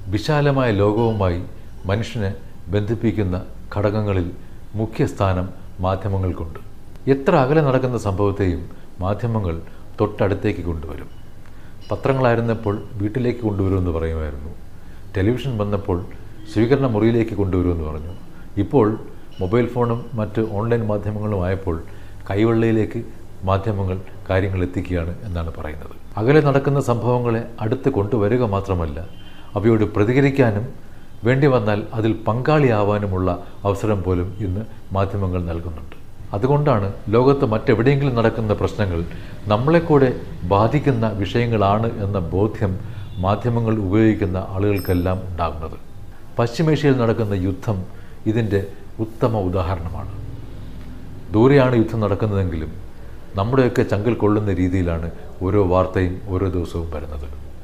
വിശാലമായ ലോകവുമായി മനുഷ്യനെ ബന്ധിപ്പിക്കുന്ന ഘടകങ്ങളിൽ മുഖ്യ സ്ഥാനം മാധ്യമങ്ങൾക്കുണ്ട്. എത്ര അകലെ നടക്കുന്ന സംഭവത്തെയും മാധ്യമങ്ങൾ തൊട്ടടുത്തേക്ക് കൊണ്ടുവരും. പത്രങ്ങളായിരുന്നപ്പോൾ വീട്ടിലേക്ക് കൊണ്ടുവരുമെന്ന് പറയുമായിരുന്നു. ടെലിവിഷൻ വന്നപ്പോൾ സ്വീകരണ മുറിയിലേക്ക് കൊണ്ടുവരുമെന്ന് പറഞ്ഞു. ഇപ്പോൾ മൊബൈൽ ഫോണും മറ്റ് ഓൺലൈൻ മാധ്യമങ്ങളും ആയപ്പോൾ കൈവെള്ളയിലേക്ക് മാധ്യമങ്ങൾ കാര്യങ്ങൾ എത്തിക്കുകയാണ് എന്നാണ് പറയുന്നത്. അകലെ നടക്കുന്ന സംഭവങ്ങളെ അടുത്ത് കൊണ്ടുവരിക മാത്രമല്ല, അവയോട് പ്രതികരിക്കാനും വേണ്ടി വന്നാൽ അതിൽ പങ്കാളിയാവാനുമുള്ള അവസരം പോലും ഇന്ന് മാധ്യമങ്ങൾ നൽകുന്നുണ്ട്. അതുകൊണ്ടാണ് ലോകത്ത് മറ്റെവിടെയെങ്കിലും നടക്കുന്ന പ്രശ്നങ്ങൾ നമ്മളെ കൂടെ ബാധിക്കുന്ന വിഷയങ്ങളാണ് എന്ന ബോധ്യം മാധ്യമങ്ങൾ ഉപയോഗിക്കുന്ന ആളുകൾക്കെല്ലാം ഉണ്ടാകുന്നത്. പശ്ചിമേഷ്യയിൽ നടക്കുന്ന യുദ്ധം ഇതിൻ്റെ ഉത്തമ ഉദാഹരണമാണ്. ദൂരെയാണ് യുദ്ധം നടക്കുന്നതെങ്കിലും നമ്മുടെയൊക്കെ ചങ്കിൽ കൊള്ളുന്ന രീതിയിലാണ് ഓരോ വാർത്തയും ഓരോ ദിവസവും വരുന്നത്.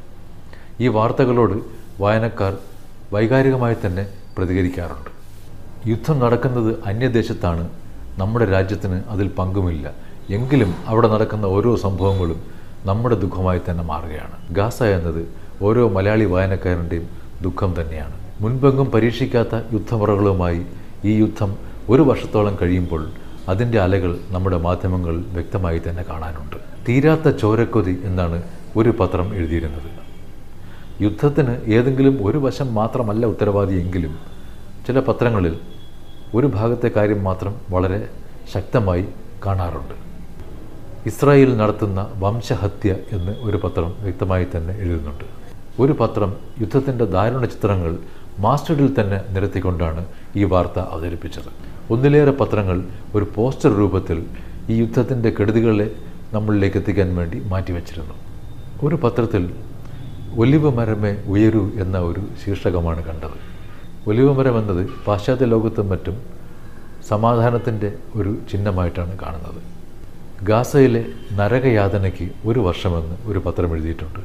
ഈ വാർത്തകളോട് വായനക്കാർ വൈകാരികമായി തന്നെ പ്രതികരിക്കാറുണ്ട്. യുദ്ധം നടക്കുന്നത് അന്യദേശത്താണ്, നമ്മുടെ രാജ്യത്തിന് അതിൽ പങ്കുമില്ല. എങ്കിലും അവിടെ നടക്കുന്ന ഓരോ സംഭവങ്ങളും നമ്മുടെ ദുഃഖമായി തന്നെ മാറുകയാണ്. ഗാസ എന്നത് ഓരോ മലയാളി വായനക്കാരൻ്റെയും ദുഃഖം തന്നെയാണ്. മുൻപെങ്ങും പരീക്ഷിക്കാത്ത യുദ്ധമുറകളുമായി ഈ യുദ്ധം ഒരു വർഷത്തോളം കഴിയുമ്പോൾ അതിൻ്റെ അലകൾ നമ്മുടെ മാധ്യമങ്ങളിൽ വ്യക്തമായി തന്നെ കാണാനുണ്ട്. തീരാത്ത ചോരക്കൊതി എന്നാണ് ഒരു പത്രം എഴുതിയിരുന്നത്. യുദ്ധത്തിന് ഏതെങ്കിലും ഒരു വശം മാത്രമല്ല ഉത്തരവാദിയെങ്കിലും ചില പത്രങ്ങളിൽ ഒരു ഭാഗത്തെ കാര്യം മാത്രം വളരെ ശക്തമായി കാണാറുണ്ട്. ഇസ്രായേൽ നടത്തുന്ന വംശഹത്യ എന്ന് ഒരു പത്രം വ്യക്തമായി തന്നെ എഴുതുന്നുണ്ട്. ഒരു പത്രം യുദ്ധത്തിൻ്റെ ദാരുണ ചിത്രങ്ങൾ മാസ്റ്ററിൽ തന്നെ നിരത്തിക്കൊണ്ടാണ് ഈ വാർത്ത അവതരിപ്പിച്ചത്. ഒന്നിലേറെ പത്രങ്ങൾ ഒരു പോസ്റ്റർ രൂപത്തിൽ ഈ യുദ്ധത്തിൻ്റെ കെടുതികളെ നമ്മളിലേക്ക് എത്തിക്കാൻ വേണ്ടി മാറ്റിവെച്ചിരുന്നു. ഒരു പത്രത്തിൽ ഒലിവ് മരമേ ഉയരൂ എന്ന ഒരു ശീർഷകമാണ് കണ്ടത്. ഒലിവ് മരം എന്നത് പാശ്ചാത്യ ലോകത്തും മറ്റും സമാധാനത്തിൻ്റെ ഒരു ചിഹ്നമായിട്ടാണ് കാണുന്നത്. ഗാസയിലെ നരകയാതനയ്ക്ക് ഒരു വർഷമെന്ന് ഒരു പത്രം എഴുതിയിട്ടുണ്ട്.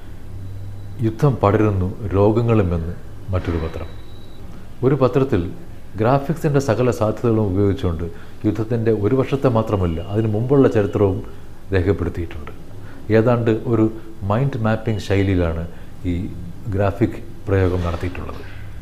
യുദ്ധം പടരുന്നു രോഗങ്ങളുമെന്ന് മറ്റൊരു പത്രം. ഒരു പത്രത്തിൽ ഗ്രാഫിക്സിൻ്റെ സകല സാധ്യതകളും ഉപയോഗിച്ചുകൊണ്ട് യുദ്ധത്തിൻ്റെ ഒരു വർഷത്തെ മാത്രമല്ല അതിനു മുമ്പുള്ള ചരിത്രവും രേഖപ്പെടുത്തിയിട്ടുണ്ട്. ഏതാണ്ട് ഒരു മൈൻഡ് മാപ്പിംഗ് ശൈലിയിലാണ് ഈ ഗ്രാഫിക് പ്രയോഗം നടത്തിയിട്ടുള്ളത്.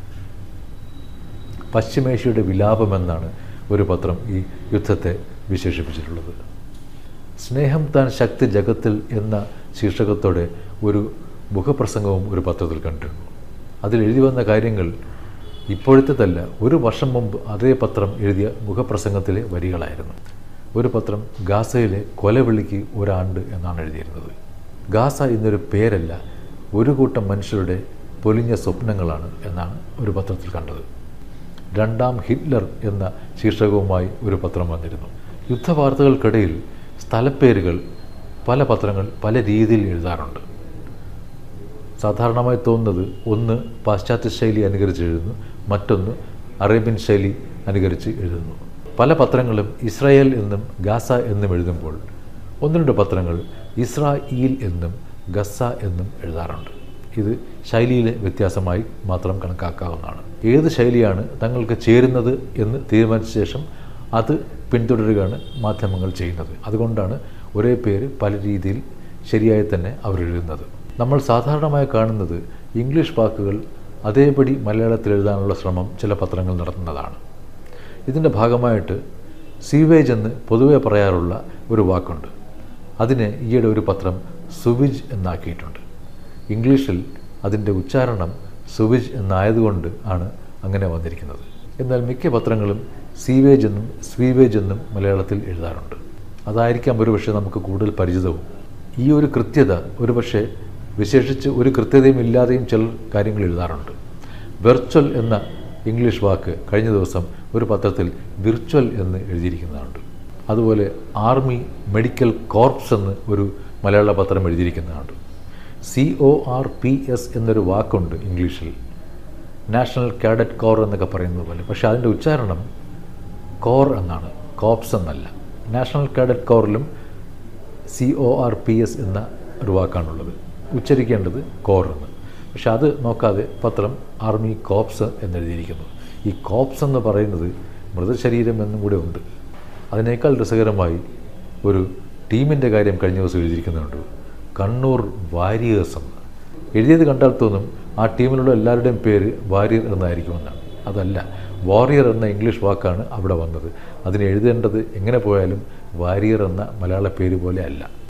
പശ്ചിമേഷ്യയുടെ വിലാപമെന്നാണ് ഒരു പത്രം ഈ യുദ്ധത്തെ വിശേഷിപ്പിച്ചിട്ടുള്ളത്. സ്നേഹം താൻ ശക്തി ജഗത്തിൽ എന്ന ശീർഷകത്തോടെ ഒരു മുഖപ്രസംഗവും ഒരു പത്രത്തിൽ കണ്ടിരുന്നു. അതിൽ എഴുതി വന്ന കാര്യങ്ങൾ ഇപ്പോഴത്തേതല്ല, ഒരു വർഷം മുമ്പ് അതേ പത്രം എഴുതിയ മുഖപ്രസംഗത്തിലെ വരികളായിരുന്നു. ഒരു പത്രം ഗാസയിലെ കൊലവിളിക്ക് ഒരാണ്ട് എന്നാണ് എഴുതിയിരുന്നത്. ഗാസ എന്നൊരു പേരല്ല, ഒരു കൂട്ടം മനുഷ്യരുടെ പൊലിഞ്ഞ സ്വപ്നങ്ങളാണ് എന്നാണ് ഒരു പത്രത്തിൽ കണ്ടത്. രണ്ടാം ഹിറ്റ്ലർ എന്ന ശീർഷകവുമായി ഒരു പത്രം വന്നിരുന്നു. യുദ്ധവാർത്തകൾക്കിടയിൽ സ്ഥലപ്പേരുകൾ പല പത്രങ്ങൾ പല രീതിയിൽ എഴുതാറുണ്ട്. സാധാരണമായി തോന്നുന്നത് ഒന്ന് പാശ്ചാത്യ ശൈലി അനുകരിച്ച് എഴുതുന്നു, മറ്റൊന്ന് അറേബ്യൻ ശൈലി അനുകരിച്ച് എഴുതുന്നു. പല പത്രങ്ങളും ഇസ്രായേൽ എന്നും ഗാസ എന്നും എഴുതുമ്പോൾ ഒന്ന് രണ്ട് പത്രങ്ങൾ ഇസ്രായേൽ എന്നും ഗസ എന്നും എഴുതാറുണ്ട്. ഇത് ശൈലിയിലെ വ്യത്യാസമായി മാത്രം കണക്കാക്കാവുന്നതാണ്. ഏത് ശൈലിയാണ് തങ്ങൾക്ക് ചേരുന്നത് എന്ന് തീരുമാനിച്ച ശേഷം അത് പിന്തുടരുകയാണ് മാധ്യമങ്ങൾ ചെയ്യുന്നത്. അതുകൊണ്ടാണ് ഒരേ പേര് പല രീതിയിൽ ശരിയായി തന്നെ അവർ എഴുതുന്നത്. നമ്മൾ സാധാരണമായി കാണുന്നത് ഇംഗ്ലീഷ് വാക്കുകൾ അതേപടി മലയാളത്തിൽ എഴുതാനുള്ള ശ്രമം ചില പത്രങ്ങൾ നടത്തുന്നതാണ്. ഇതിൻ്റെ ഭാഗമായിട്ട് സീവേജ് എന്ന് പൊതുവെ പറയാറുള്ള ഒരു വാക്കുണ്ട്. അതിനെ ഈയിടെ ഒരു പത്രം സുവിജ് എന്നാക്കിയിട്ടുണ്ട്. ഇംഗ്ലീഷിൽ അതിൻ്റെ ഉച്ചാരണം സുവിജ് എന്നായതുകൊണ്ട് ആണ് അങ്ങനെ വന്നിരിക്കുന്നത്. എന്നാൽ മിക്ക പത്രങ്ങളും സീവേജ് എന്നും സ്വീവേജ് എന്നും മലയാളത്തിൽ എഴുതാറുണ്ട്. അതായിരിക്കാം ഒരുപക്ഷെ നമുക്ക് കൂടുതൽ പരിചിതവും. ഈ ഒരു കൃത്യത ഒരുപക്ഷെ വിശേഷിച്ച് ഒരു കൃത്യതയും ഇല്ലാതെയും ചില കാര്യങ്ങൾ എഴുതാറുണ്ട്. വെർച്വൽ എന്ന ഇംഗ്ലീഷ് വാക്ക് കഴിഞ്ഞ ദിവസം ഒരു പത്രത്തിൽ വിർച്വൽ എന്ന് എഴുതിയിരിക്കുന്നതുണ്ട്. അതുപോലെ ആർമി മെഡിക്കൽ കോർപ്സ് എന്ന് ഒരു മലയാള പത്രം എഴുതിയിരിക്കുന്നതുണ്ട്. CORPS എന്നൊരു വാക്കുണ്ട് ഇംഗ്ലീഷിൽ, നാഷണൽ കാഡറ്റ് കോർ എന്നൊക്കെ പറയുന്നത് പോലെ. പക്ഷേ അതിൻ്റെ ഉച്ചാരണം കോർ എന്നാണ്, കോപ്സ് എന്നല്ല. നാഷണൽ കാഡറ്റ് കോറിലും CORPS എന്ന ഒരു വാക്കാണുള്ളത്. ഉച്ചരിക്കേണ്ടത് കോർ എന്ന്. പക്ഷെ അത് നോക്കാതെ പത്രം ആർമി കോപ്സ് എന്നെഴുതിയിരിക്കുന്നു. ഈ കോപ്സ് എന്ന് പറയുന്നത് മൃതശരീരം എന്നും കൂടെ ഉണ്ട്. അതിനേക്കാൾ രസകരമായി ഒരു ടീമിൻ്റെ കാര്യം കഴിഞ്ഞ ദിവസം എഴുതിയിരിക്കുന്നുണ്ട്, കണ്ണൂർ വാരിയേഴ്സ് എന്ന്. എഴുതിയത് കണ്ടാൽ തോന്നും ആ ടീമിലുള്ള എല്ലാവരുടെയും പേര് വാരിയർ എന്നായിരിക്കുമെന്നാണ്. അതല്ല, വാറിയർ എന്ന ഇംഗ്ലീഷ് വാക്കാണ് അവിടെ വന്നത്. അതിന് എഴുതേണ്ടത് എങ്ങനെ പോയാലും വാരിയർ എന്ന മലയാള പേര് പോലെ അല്ല.